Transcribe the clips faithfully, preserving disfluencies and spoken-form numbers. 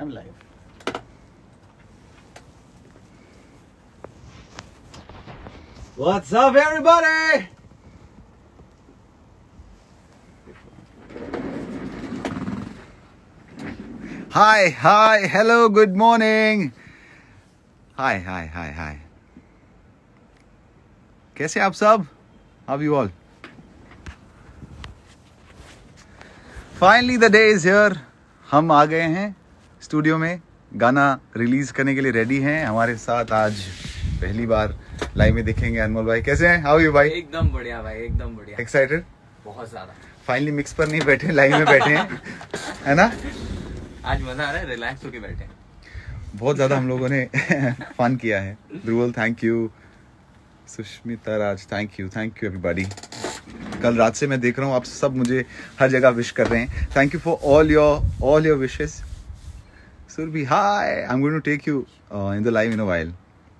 I'm live. What's up, everybody? Hi, hi, hello, good morning. Hi, hi, hi, hi. कैसे आप सब? How are you all? Finally the day is here. हम आ गए हैं studio में, गाना रिलीज करने के लिए रेडी हैं. हमारे साथ आज पहली बार लाइव में देखेंगे अनमोल भाई. कैसे हैं? हाउ यू भाई? एकदम बढ़िया भाई, एकदम बढ़िया. एक्साइटेड? बहुत ज्यादा. फाइनली मिक्स पर नहीं बैठे, लाइव में बैठे हैं, है ना? आज मजा आ रहा है, रिलैक्स होके बैठे हैं. बहुत ज्यादा हम लोगों ने फन किया है. Dhruval thank you, Sushmita Raj thank you, thank you everybody. कल रात से मैं देख रहा हूँ आप सब मुझे हर जगह विश कर रहे हैं. Thank you for all your all your wishes. Surabhi hi, I am going to take you in the live in a while.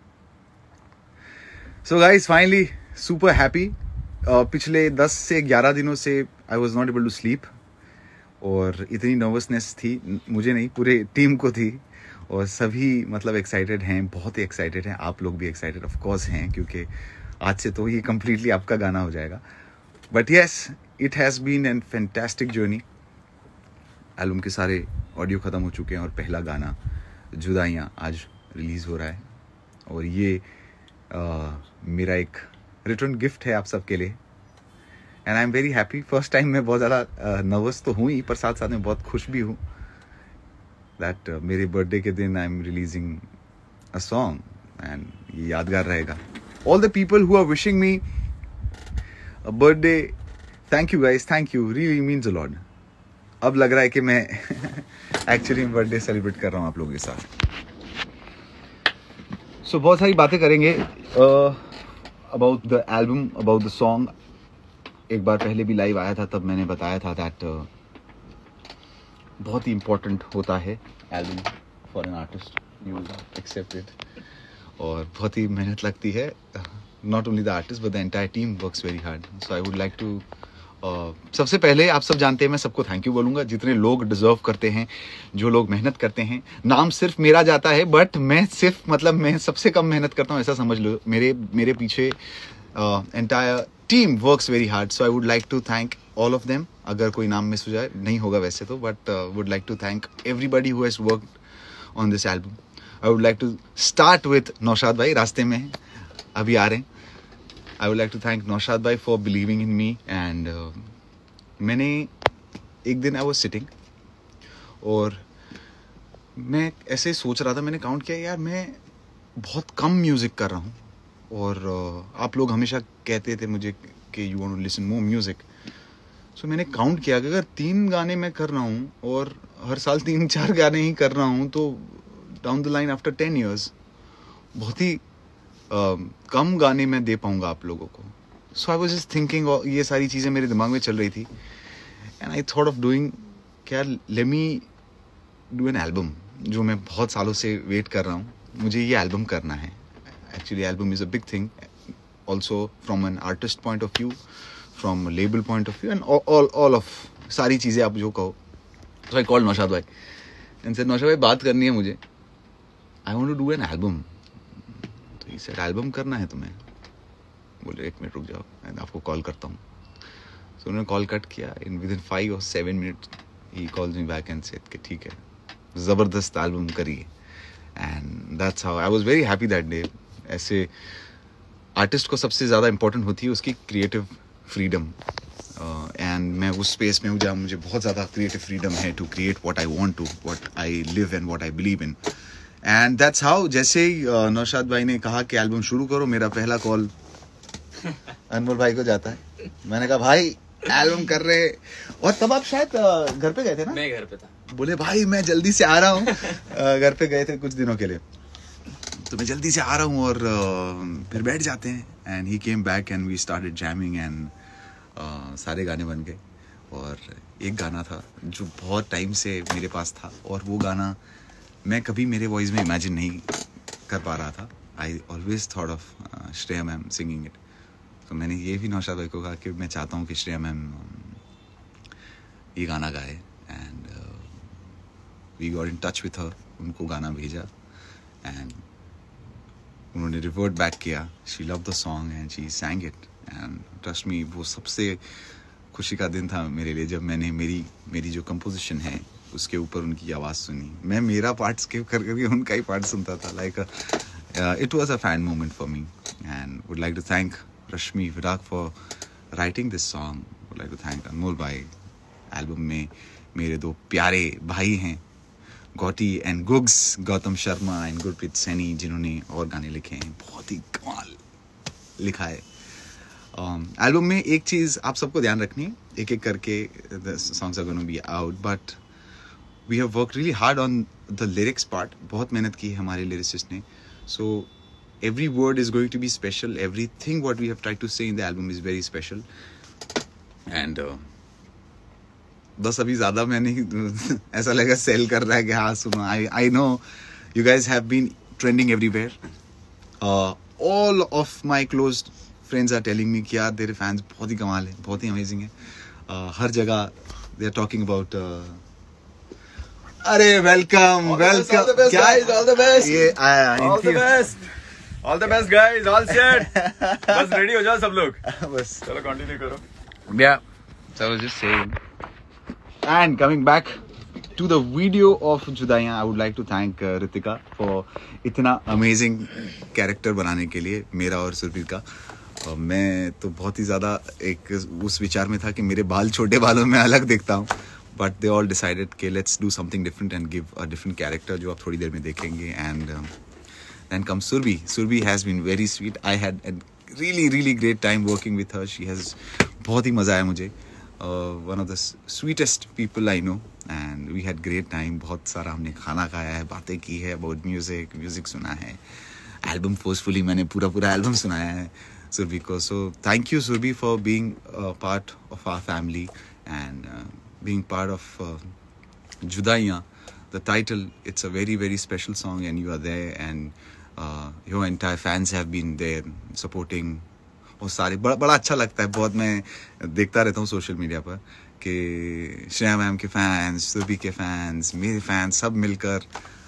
So guys, finally super happy. पिछले दस से ग्यारह दिनों से I was not able to sleep और इतनी nervousness थी, मुझे नहीं पूरे टीम को थी. और सभी मतलब एक्साइटेड हैं, बहुत ही एक्साइटेड हैं. आप लोग भी एक्साइटेड ऑफ कोर्स हैं क्योंकि आज से तो ये कम्प्लीटली आपका गाना हो जाएगा. But yes, it has been an fantastic journey. Album के सारे ऑडियो ख़त्म हो चुके हैं और पहला गाना जुदाइयाँ आज रिलीज़ हो रहा है. और ये आ, मेरा एक रिटर्न गिफ्ट है आप सबके लिए. And I am very happy. First time मैं बहुत ज़्यादा नर्वस तो हूँ ही, पर साथ साथ में बहुत खुश भी हूँ दैट uh, मेरे बर्थडे के दिन I am releasing a song and ये यादगार रहेगा. All the people who are wishing me a birthday, thank you guys, thank you, really means a lot. अब लग रहा है कि मैं एक्चुअली बर्थडे सेलिब्रेट कर रहा हूँ आप लोगों के साथ. सो so, बहुत सारी बातें करेंगे about the album, about the song. एक बार पहले भी लाइव आया था, तब मैंने बताया था दैट uh, बहुत ही इम्पोर्टेंट होता है album for an artist. You accept it. और बहुत ही मेहनत लगती है. Not only the artist but the entire team works very hard. So I would like to सबसे पहले आप सब जानते हैं मैं सबको थैंक यू बोलूँगा. जितने लोग डिजर्व करते हैं, जो लोग मेहनत करते हैं. नाम सिर्फ मेरा जाता है बट मैं सिर्फ मतलब मैं सबसे कम मेहनत करता हूँ, ऐसा समझ लो. मेरे मेरे पीछे entire team works very hard. So I would like to thank all of them. अगर कोई नाम मिस हो जाए, नहीं होगा वैसे तो, but uh, would like to thank everybody who has worked on this album. I would like to start with Naushad भाई, रास्ते में हैं, अभी आ रहे हैं. I would like to thank Naushad भाई for believing in me. and uh, मैंने एक दिन I was sitting और मैं ऐसे सोच रहा था, मैंने काउंट किया यार मैं बहुत कम म्यूज़िक कर रहा हूँ. और uh, आप लोग हमेशा कहते थे मुझे कि you want to listen more music. So so, मैंने काउंट किया कि अगर तीन गाने मैं कर रहा हूँ और हर साल तीन चार गाने ही कर रहा हूँ तो down the line after ten years बहुत ही uh, कम गाने मैं दे पाऊँगा आप लोगों को. So I was just thinking, ये सारी चीज़ें मेरे दिमाग में चल रही थी. And I thought of doing, क्या let me do an album, जो मैं बहुत सालों से वेट कर रहा हूँ. मुझे ये एल्बम करना है. Actually album is a big thing also from an artist point of view, from a label point of view and all all, all of सारी चीज़ें आप जो कहो. So I called नौशाद भाई and said नौशाद भाई बात करनी है मुझे. I want to do an album. तो he said album करना है तुम्हें? बोले एक मिनट रुक जाओ, मैं आपको कॉल करता हूँ. So उन्होंने कॉल कट किया. in within five or seven minutes he calls me back and said कि ठीक है, ज़बरदस्त एल्बम करिए. and that's how I was very happy that day. ऐसे आर्टिस्ट को सबसे ज़्यादा इम्पोर्टेंट होती है उसकी क्रिएटिव फ्रीडम. एंड मैं उस स्पेस में हूँ जहाँ मुझे बहुत ज़्यादा क्रिएटिव फ्रीडम है to create what I want to, what I live and what I believe in. And that's how. जैसे ही uh, नौशाद भाई ने कहा कि एल्बम शुरू करो, मेरा पहला कॉल अनमोल भाई को जाता है. मैंने कहा भाई एल्बम कर रहे. और तब आप शायद uh, घर पे गए थे ना? मैं घर पे था. बोले भाई मैं जल्दी से आ रहा हूँ. uh, घर पे गए थे कुछ दिनों के लिए, तो मैं जल्दी से आ रहा हूँ और uh, फिर बैठ जाते हैं. And he came back and we started jamming and सारे गाने बन गए. और एक गाना था जो बहुत टाइम से मेरे पास था और वो गाना मैं कभी मेरे वॉइस में इमेजिन नहीं कर पा रहा था. I always thought of Shreya ma'am singing it. तो मैंने ये भी नौशाद भाई को कहा कि मैं चाहता हूँ कि श्रेया मैम ये गाना गाए. And we got in touch with her, उनको गाना भेजा एंड उन्होंने रिवर्ट बैक किया. She love the song and she sang it and trust me वो सबसे खुशी का दिन था मेरे लिए जब मैंने मेरी मेरी जो कंपोजिशन है उसके ऊपर उनकी आवाज़ सुनी. मैं मेरा पार्ट स्किप कर करके उनका ही पार्ट सुनता था. Like it was a fan moment for me and would like to thank Rashmi Virag for writing this song. Would like to thank Anmol भाई. एल्बम में मेरे दो प्यारे भाई हैं गौटी एंड गुग्स, गौतम शर्मा एंड गुरप्रीत सैनी, जिन्होंने और गाने लिखे हैं. बहुत ही कमाल लिखा है. एल्बम um, में एक चीज़ आप सबको ध्यान रखनी है, एक एक करके the songs are gonna be out, but we have work really hard on the lyrics part. बहुत मेहनत की है हमारे लिरिसिस्ट ने. So every word is going to be special. Everything what we have try to say in the album is very special. And बस अभी ज़्यादा मैंने ऐसा लगा सेल कर रहा है कि हाँ सुनो. I I know you guys have been trending everywhere. All of my close friends are telling me कि यार तेरे फैंस बहुत ही कमाल है, बहुत ही अमेजिंग है. uh, हर जगह दे आर टॉकिंग अबाउट. अरे वेलकम वेलकम. क्या ऑल द बेस्ट, ये आया all the best, all the best guys, all set. बस रेडी हो जाओ सब लोग. बस चलो कंटिन्यू करो. yeah so I was just saying. And coming back to the video of Judaiyan, I would like to thank uh, Ritika for इतना amazing character बनाने के लिए मेरा और सुरभीर का. uh, मैं तो बहुत ही ज़्यादा एक उस विचार में था कि मेरे बाल छोटे बालों में अलग दिखता हूँ, but they all decided कि let's do something different and give a different character जो आप थोड़ी देर में देखेंगे. And um, then comes Surbhi. Surbhi has been very sweet. I had a really really great time working with her. She has बहुत ही मज़ा आया मुझे. Uh, one of the sweetest people I know and we had great time. बहुत सारा हमने खाना खाया है, बातें की है, about music music सुना है. Album forcefully मैंने पूरा पूरा album सुनाया है सुरभि को. So thank you Surbhi for being a part of our family and uh, being part of uh, Judaiyan. The title, it's a very very special song and you are there and uh, your entire fans have been there supporting. और सारे बड़ा बड़ा अच्छा लगता है. बहुत मैं देखता रहता हूँ सोशल मीडिया पर कि श्रेया मैम के फैंस, सुरभि के फैंस, मेरे फैंस सब मिलकर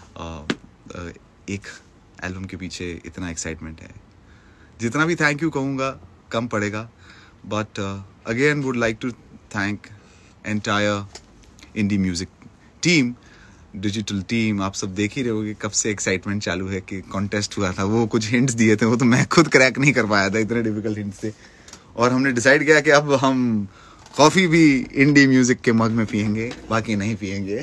एक एल्बम के पीछे इतना एक्साइटमेंट है. जितना भी थैंक यू कहूँगा कम पड़ेगा. But again would like to thank entire indie music team, digital team. आप सब देख ही रहे होगे कब से एक्साइटमेंट चालू है कि कॉन्टेस्ट हुआ था. वो कुछ हिंट्स दिए थे, वो तो मैं खुद क्रैक नहीं कर पाया था, इतने डिफिकल्ट हिंट्स थे. और हमने डिसाइड किया कि अब हम कॉफ़ी भी इंडी म्यूजिक के मग में पियेंगे, बाकी नहीं पियेंगे.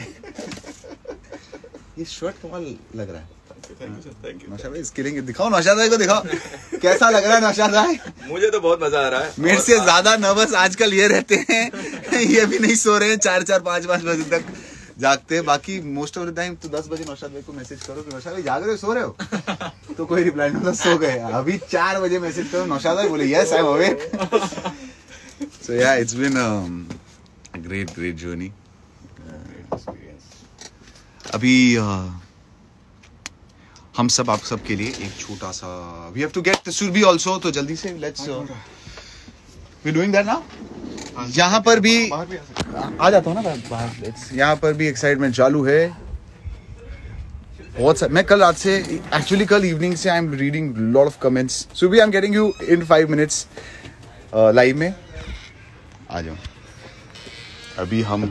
ये शर्ट कमाल लग रहा है. नौशाद भाई इसके लिए दिखाओ, नौशाद भाई को दिखाओ कैसा लग रहा है. नौशाद भाई मुझे तो बहुत मजा आ रहा है. मेरे से ज्यादा नर्वस आजकल ये रहते हैं. ये भी नहीं सो रहे हैं, चार चार पाँच पाँच बजे तक जागते हैं. बाकी मोस्ट ऑफ द टाइम तो दस बजे नौशाद भाई को मैसेज करो कि नौशाद भाई जाग रहे हो, सो रहे हो, तो कोई रिप्लाई नहीं होता, सो गए. अभी चार बजे मैसेज करो नौशाद भाई, बोले yes I am awake. So yeah it's been a great great journey. अभी uh, हम सब आप सब के लिए एक छोटा सा we have to get Surbhi also. तो जल्दी से let's we doing that now. यहाँ पर भी आ जाता हूँ ना बाहर. यहाँ पर भी एक्साइटमेंट चालू है बहुत सा. मैं कल रात से एक्चुअली कल इवनिंग से I am reading lot of comments. सुबह I am getting you in five minutes live में. आ जाओ. अभी हम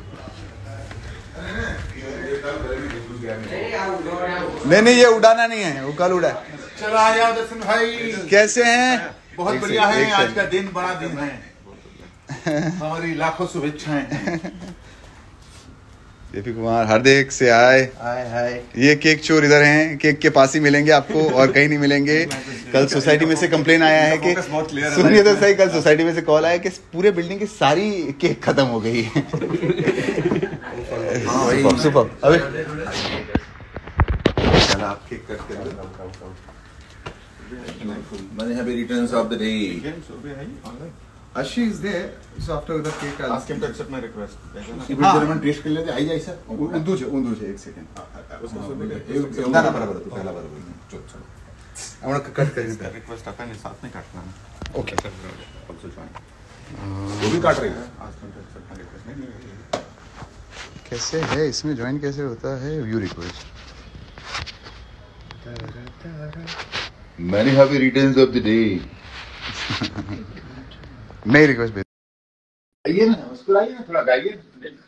नहीं नहीं ये उड़ाना नहीं है, वो कल उड़ा है. चलो आ जाओ दर्शन भाई. कैसे हैं? बहुत बढ़िया है. आज का दिन बड़ा दिन है. हमारी लाखों शुभेच्छाएं. जेपी कुमार हार्दिक से आए. हाय हाय. ये केक चोर इधर हैं, केक के पास ही मिलेंगे आपको और कहीं नहीं मिलेंगे. कल सोसाइटी में से कंप्लेन आया है कि सुनिए तो सही, कल सोसाइटी में से कॉल आया कि पूरे बिल्डिंग की सारी केक खत्म हो गई है. Super super. अबे चला आप केक कट कर दो. Many happy returns of the day. Ashi is there, so after the cake I'll Ask him to accept my request. इस वीडियो में टेस्ट कर लेते आई जाए सर. उंदू छे उंदू छे एक सेकंड. ना ना बराबर तू पहला बराबर. चलो चलो. हमरा कट कर दे. रिक्वेस्ट अपन ने साथ में काटना है. ओके वो भी काट रही है. Ask him to accept my request. नहीं नहीं कैसे है इसमें ज्वाइन कैसे होता है? View request. Many happy returns of the day. नई रिक्वेस्ट भेज. आइए ना, मुस्कुराइए ना, थोड़ा गाइए.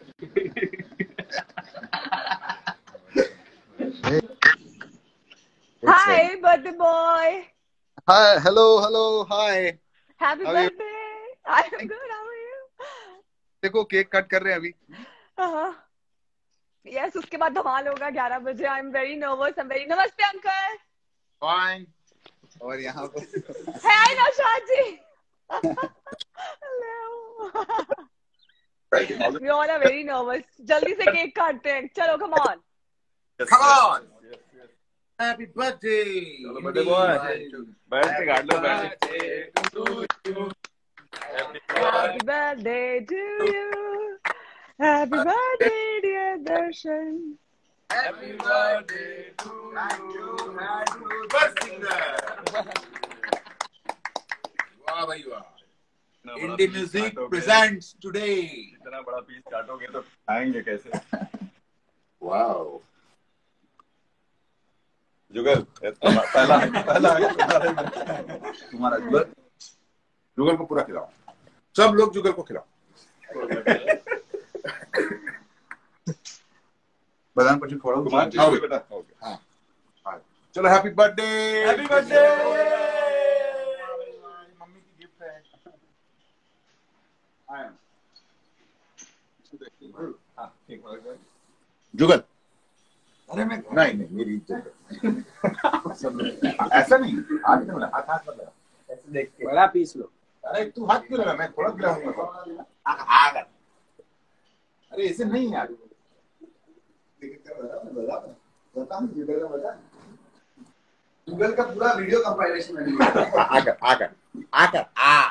Hi, birthday boy. Hi, hello, hello, hi. Happy How are you? birthday. I'm good. How are you? देखो केक कट कर रहे हैं अभी. Uh-huh. Yes, उसके बाद धमाल होगा ग्यारह बजे. I'm very nervous. I'm very नमस्ते अंकल. Fine. और यहाँ पर Hey, Naushad ji. Hello. We all are very nervous. जल्दी से केक काटते हैं. चलो, come on. Come on. Happy birthday. चलो बर्थडे बॉय. बैठ के गाड़ लो बैठ. Happy birthday to you. Happy birthday, dear Darshan. Happy birthday to you. Happy birthday. वाह भाई वाह. Indie Music presents today. इतना बड़ा पीस काटोगे तो खाएंगे कैसे? Wow. जुगल पहला पहला तुम्हारा जुगल जुगल को पूरा खिलाओ. सब लोग जुगल को खिलाओ. बदाम पची खोड़ो. कुमार जी हाँ बेटा. हाँ हाँ. चलो happy birthday. Happy birthday. Mummy की गिफ्ट है. हाँ ठीक है. जुगल. अरे मैं नहीं नहीं मेरी इज्जत. ऐसा नहीं. हाथ नहीं लगा. हाथ हाथ मत लगा. ऐसे देख के बड़ा पीस लो. अरे तू हाथ क्यों लगा? मैं थोड़ा गिराऊंगा. आकर. अरे ऐसे नहीं यार. गूगल का पूरा वीडियो कंपाइलेशन आकर आकर आकर आ.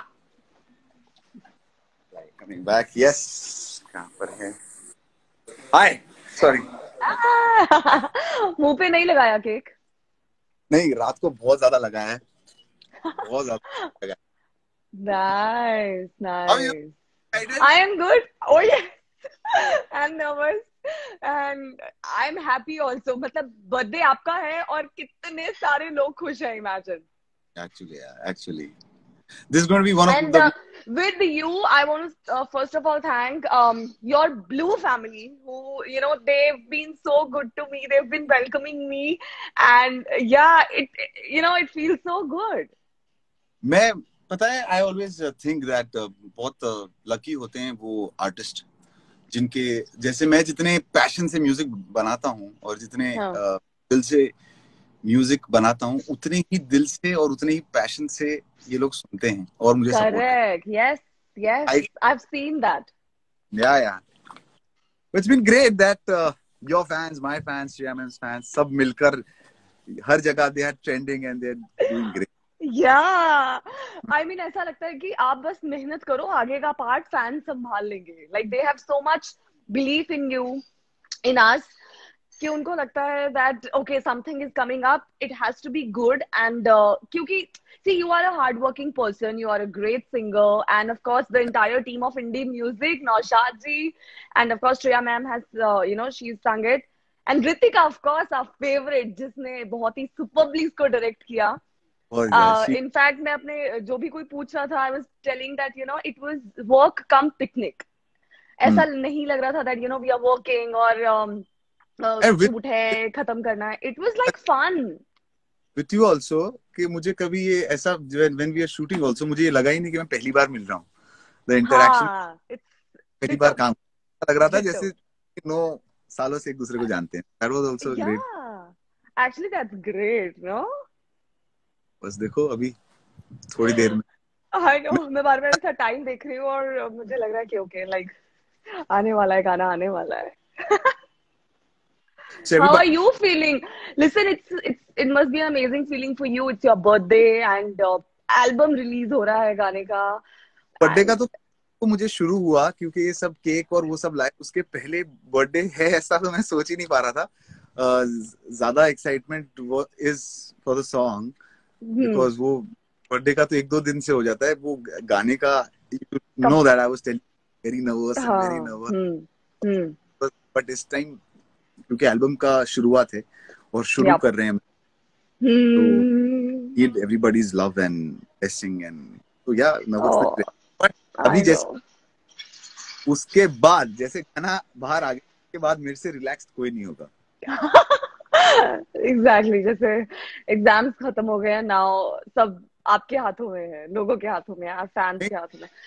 Coming back. यस. कहाँ पर है? हाय. सॉरी. मुंह पे नहीं लगाया केक. नहीं, रात को बहुत ज्यादा लगा है. बहुत ज्यादा लगा. Nice, How are you? nice. I am good. Oh yes. I'm nervous and I'm happy also. मतलब बर्थडे आपका है और कितने सारे लोग खुश हैं. Imagine. Actually, yeah, actually, this is going to be one of And the. uh, with you, I want to uh, first of all thank um, your Blue family, who you know they've been so good to me. They've been welcoming me, and uh, yeah, it you know it feels so good. मैं पता है, I always think that uh, बहुत lucky uh, होते हैं वो artist जिनके जैसे मैं जितने पैशन से म्यूजिक बनाता हूँ और जितने हाँ. uh, दिल से म्यूजिक बनाता हूँ, उतने ही दिल से और उतने ही पैशन से ये लोग सुनते हैं और मुझे support. Correct. Yes. Yes. I- I've seen that. Yeah, yeah. It's been great that uh, your fans, my fans, Shreya Mam's fans, सब मिलकर हर जगह they are trending and they're doing great. Yeah. I mean ऐसा लगता है कि आप बस मेहनत करो, आगे का पार्ट फैन संभाल लेंगे. Like they have so much belief in you, in us, कि उनको लगता है that okay something is coming up, it has to be good. And uh, क्योंकि see you are a hardworking person, you are a great singer, and of course the entire team of Indie Music, Naushad ji, and of course Shreya ma'am has uh, you know she's sung it, and Ritika of course our favorite जिसने बहुत ही superbly इसको direct किया. और Uh, she- in fact मैं अपने जो भी कोई पूछ रहा था I was telling that you know it was work come picnic. ऐसा नहीं लग रहा था that you know we are working और um, uh, And with- shoot है खत्म करना है. It was like fun. with you also कि मुझे कभी ये ऐसा when, when we are shooting also मुझे ये लगा ही नहीं कि मैं पहली बार मिल रहा हूँ. The interaction हाँ, it's पहली बार काम लग रहा था Ditto. जैसे नौ सालों से एक दूसरे को जानते हैं. That was also great. yeah. Actually that's great, no? बस देखो अभी थोड़ी देर में I know. मैं बार बार ऐसा टाइम देख रही हूँ और मुझे लग रहा है कि ओके लाइक आने वाला है, गाना आने वाला है. So How are everybody- you feeling? Listen, it's it's it must be an amazing feeling for you. It's your birthday and uh, album release हो रहा है गाने का. बर्थडे का तो तो मुझे शुरू हुआ क्योंकि ये सब केक और वो सब लाइव उसके पहले बर्थडे है ऐसा तो मैं सोच ही नहीं पा रहा था. uh, ज्यादा एक्साइटमेंट वो is for the song because वो बर्थडे का तो एक दो दिन से हो जाता है. वो गाने का know that I was telling very nervous and very nervous. Hmm hmm but इस टाइम क्योंकि एल्बम का शुरुआत है और शुरू Yep. कर रहे हैं हम, Hmm. need everybody's love and blessing and so yeah, nervous लग Oh, रहे हैं. But I अभी जैसे know. उसके बाद जैसे खाना बाहर आ गया, उसके बाद मेरे से रिलैक्स कोई नहीं होगा. Exactly. जैसे एग्जाम्स खत्म हो गए हैं, नाउ सब आपके हाथों में है, लोगों के हाथों में है, फैंस के हाथों में.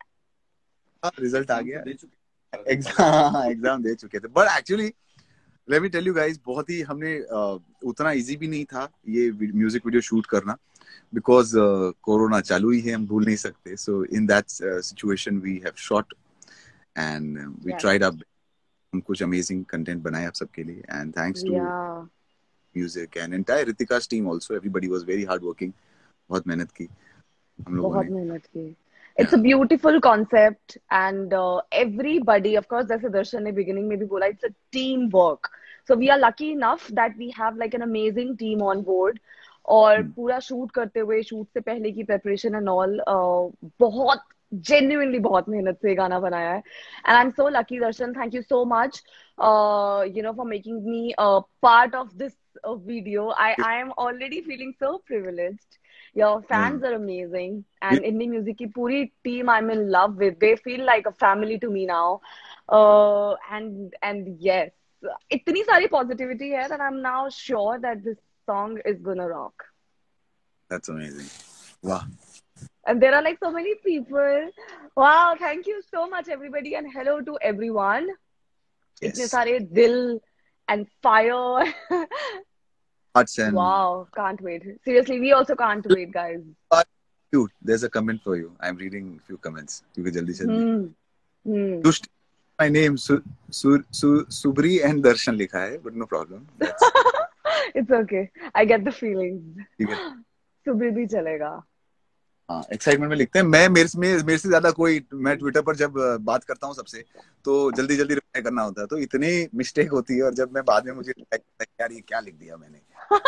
रिजल्ट आ गया, एग्जाम एग्जाम दे चुके थे. But actually let me tell you guys, बहुत ही हमने uh, उतना इजी भी नहीं था ये म्यूजिक वीडियो शूट करना, बिकॉज कोरोना चालू ही है, हम भूल नहीं सकते. So in that situation we have shot and we Yes. Tried up, हम कुछ अमेजिंग कंटेंट बनाए आप सबके लिए. And thanks to Yeah. Music and entire Ritika's team also, everybody was very hard working. बहुत मेहनत की हम लोगों बहुत ने. मेहनत की. It's a beautiful concept and uh, everybody, of course, जैसे दर्शन ने beginning में भी बोला, it's a teamwork. So we are lucky enough that we have like an amazing team on board. और Hmm. पूरा शूट करते हुए, शूट से पहले की प्रेपरेशन एंड ऑल, बहुत genuinely बहुत मेहनत से गाना बनाया है. And I'm so lucky, Darshan. Thank you so much, uh, you know, for making me a part of this uh, video. I I am already feeling so privileged. Your fans are amazing, and indie music की पूरी team I'm in love with. They feel like a family to me now, uh, and and yes, इतनी सारी positivity है that I'm now sure that this song is gonna rock. That's amazing. Wow. And there are like so many people. Wow, thank you so much, everybody, and hello to everyone. Yes. इतने सारे दिल and fire. Hearts and Wow, can't wait. Seriously, we also can't wait, guys. cute. There's a comment for you. I'm reading a few comments. क्योंकि जल्दी जल्दी. Hmm. Hmm. Just my name Su, Su, Su, Subri and Darshan लिखा है, but no problem. That's It's okay. I get the feelings. ठीक है. सुबह भी चलेगा. हाँ, एक्साइटमेंट में लिखते हैं. मैं मेरे से मेरे से ज्यादा कोई, मैं ट्विटर पर जब बात करता हूँ सबसे, तो जल्दी जल्दी रिप्लाई करना होता है, तो इतनी मिस्टेक होती है. और जब मैं बाद में मुझे यार ये क्या लिख दिया मैंने.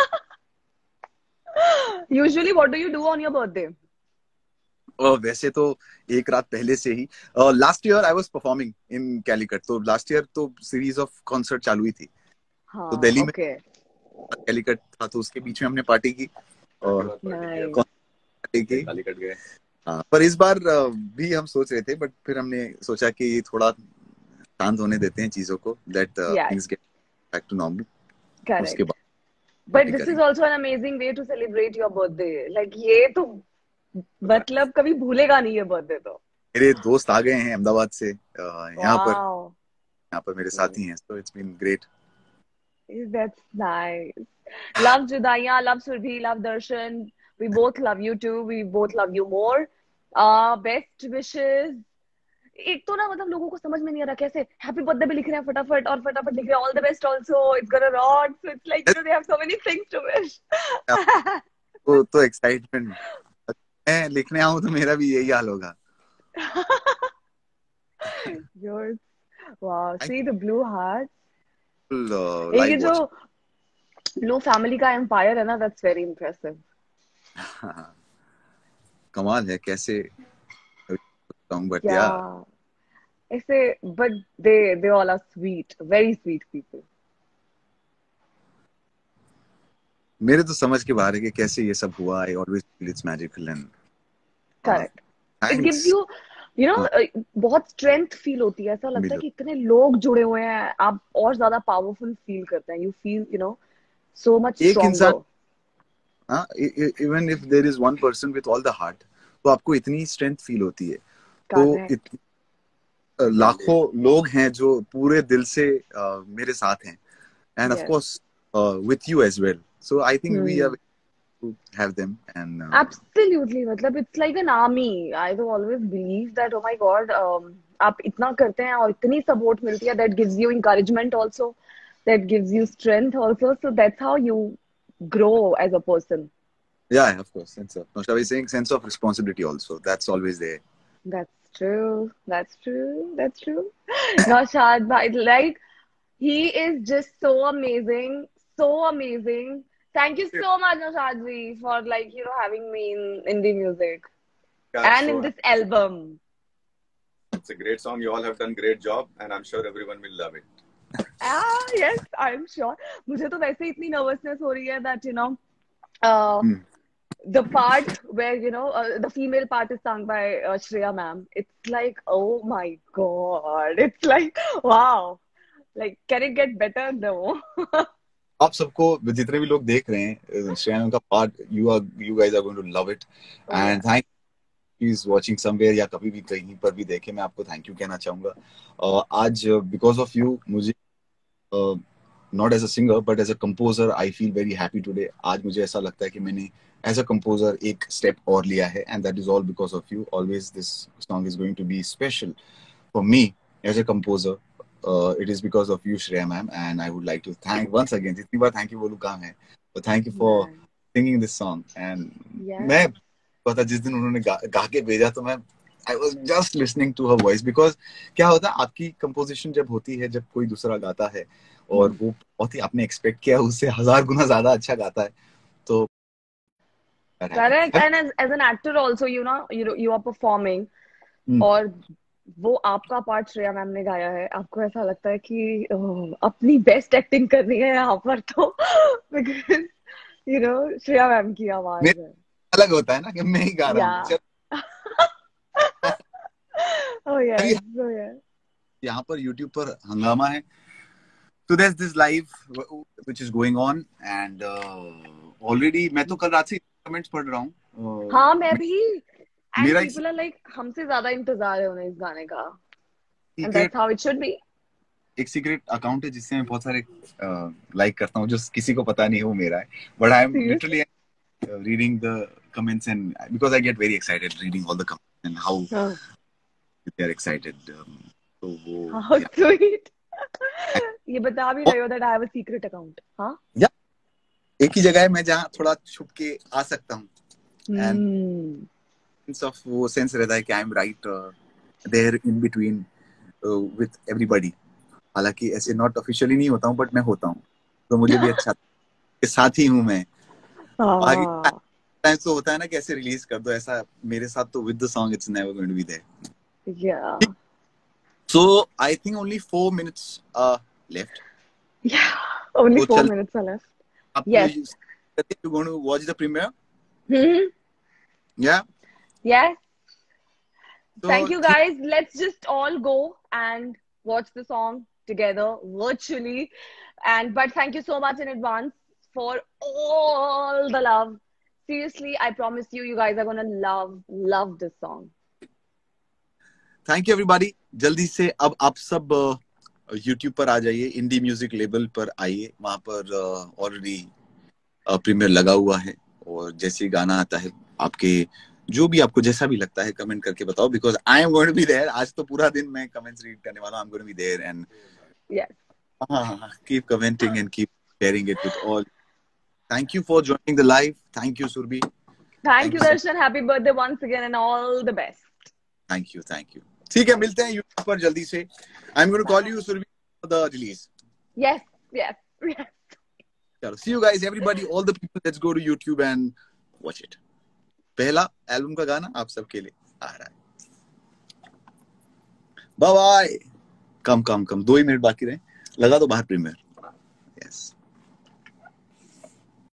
Usually, what do you do on your birthday? और वैसे तो एक रात पहले से ही, last year I was performing in Calicut, तो लास्ट ईयर तो सीरीज ऑफ कॉन्सर्ट चालू ही थी. हाँ, तो दिल्ली में okay. कैलिकट था, तो उसके बीच में हमने पार्टी की और Nice. पार्टी की. कैलिकट गए. हाँ, पर इस बार भी हम सोच रहे थे, बट फिर हमने सोचा कि थोड़ा शांत होने देते हैं चीजों को, that things get back to normal. Correct. उसके बाद But this is also an amazing way to celebrate your birthday. Like ये तो मतलब कभी भूलेगा नहीं ये birthday तो. मेरे दोस्त आ गए हैं अहमदाबाद से यहाँ पर, Wow. यहाँ पर मेरे साथी हैं, so it's been great. That's nice. Love Judaiya, love Surbhi, love Darshan. We both love you too. We both love you more. Uh, best wishes. एक तो ना मतलब लोगों को समझ में नहीं आ रहा कैसे हैप्पी बर्थडे भी लिख रहे हैं फटाफट और फटाफट लिख रहे हैं all the best also, it's gonna rock. So it's like you know they have so many things to wish. तो तो एक्साइटमेंट मैं लिखने आऊँ तो मेरा भी यही हाल होगा. Yours. Wow, see the blue hearts. Uh, ये live जो watch. लो फैमिली का एम्पायर है ना, that's very impressive. कमाल है कैसे बट Yeah. या ऐसे but they they all are sweet, very sweet people. मेरे तो समझ के बाहर है कि कैसे ये सब हुआ. I always feel it's magical and Correct. It thanks. gives you, you know, uh, बहुत strength feel होती है. ऐसा लगता है कि इतने लोग जुड़े हुए हैं, आप और ज्यादा powerful feel करते हैं. You feel, you know, so much एक stronger. इंसान, हाँ, even if there is one person with all the heart, तो आपको इतनी strength feel होती है. तो Correct. इत, लाखों लोग हैं जो पूरे दिल से uh, मेरे साथ हैं, and of Yes. course uh, with you as well. So I think Hmm. we have to have them and uh, Absolutely. मतलब it's like an army. I have always believed that, oh my God, um, आप इतना करते हैं और इतनी support मिलती है, that gives you encouragement also, that gives you strength also. So that's how you grow as a person. yeah, of course, sense of, no, shall we saying sense of responsibility also. That's always there. That's true. That's true. That's true. Naushad bhai, like, he is just so amazing. So amazing. Thank you so much, Naushad ji, for like, you know, having me in indie music. Yeah, and so in this album. it's a great song. You all have done great job, and I'm sure everyone will love it. Ah, yes, I'm sure. मुझे तो वैसे ही इतनी nervousness हो रही है that you know uh, Hmm. the part where you know uh, the female part is sung by uh, Shreya ma'am. It's like oh my god, it's like wow, like can it get better? No. आप सबको जितने भी लोग देख रहे हैं Shreya ma'am का part, you are you guys are going to love it Oh yeah. And thank is watching somewhere या कभी भी कहीं पर भी देखे, मैं आपको थैंक यू कहना चाहूंगा। uh, आज बिकॉज ऑफ यू मुझे not as a singer but as a composer I feel very happy today. आज मुझे ऐसा लगता है कि मैंने एज अ कंपोजर एक स्टेप और लिया है and that is all because of you. Always this song is going to be special for me as a composer. Uh, it is because of you, Shreya ma'am, and I would like to thank once again. जितनी बार thank you बोलूं काम है, but thank you for Yeah. singing this song. And Yeah. मैं पता जिस दिन उन्होंने गा, गा के भेजा तो मैं I was just listening to her voice because क्या होता है आपकी composition जब होती है, जब कोई दूसरा गाता है और वो बहुत ही आपने expect किया उससे हजार गुना ज्यादा अच्छा गाता है तो Correct. And as as an actor also, you know, you you are performing Hmm. और वो आपका पार्ट श्रेया मैम ने गाया है, आपको ऐसा लगता है कि ओह, अपनी बेस्ट एक्टिंग करनी है यहाँ पर तो because you know Shreya ma'am की आवाज मेरा है। अलग होता है ना कि मैं ही गा रहा हूँ। Yeah. चल, Oh yes, अभी oh yes. यहाँ पर YouTube पर हंगामा है। So there's this live which is going on and uh, already मैं तो कल रात से कमेंट्स पढ़ रहा हूँ। uh, हाँ मैं भी एंड मेरा पीपल आर लाइक हमसे ज्यादा इंतजार है उन्हें इस गाने का and secret that's how it should be. एक सीक्रेट अकाउंट है जिससे मैं बहुत सारे लाइक करता हूँ, जो किसी को पता नहीं है वो मेरा है, but I am literally reading the comments and because I get very excited reading all the comments and how they are excited. तो वो हाउ स्वीट। ये बता भी रहे हो that I have a secret account. हाँ या एक ही जगह है मैं जहाँ थोड़ा छुप के आ सकता हूँ एंड सेंस ऑफ वो सेंस रहता है कि I am right there in between with everybody. हालांकि ऐसे नॉट ऑफिशियली नहीं होता हूँ बट मैं होता हूँ, तो मुझे भी अच्छा के साथ ही हूँ मैं। बाकी टाइम तो होता है ना कि ऐसे रिलीज कर दो, ऐसा मेरे साथ तो with the song it's never going to be there. Yeah so I think only four minutes left. Yeah only तो फोर चल मिनट्स आर लेफ्ट। आप Yes. You going to watch the premiere? Hmm. Yeah Yes. तो Thank you guys. Let's just all go and watch the song together virtually. And but thank you so much in advance for all the love. Seriously, I promise you, you guys are gonna love, love this song. Thank you everybody. जल्दी से अब आप सब YouTube पर आ जाइए, indie music label पर आइए, वहां पर ऑलरेडी प्रीमियर लगा हुआ है और जैसे गाना आता है आपके जो भी आपको जैसा भी लगता है कमेंट करके बताओ because I am going to be there. आज तो पूरा दिन मैं कमेंट्स रीड करने वाला हूं। I am going to be there and Yes. Keep commenting and keep sharing it with all. Thank you for joining the live. Thank you Surbhi. Thank you, Darshan. Happy birthday once again and all the best. Thank you thank you. ठीक है, मिलते हैं YouTube पर जल्दी से। I am going to call you Surbhi for the release. Yes, yes, yes. चलो, see you guys, everybody, all the people, let's go to YouTube and watch it. पहला album का गाना आप सबके लिए आ रहा है। Bye bye. कम कम कम दो ही मिनट बाकी रहे, लगा दो बाहर प्रीमियर।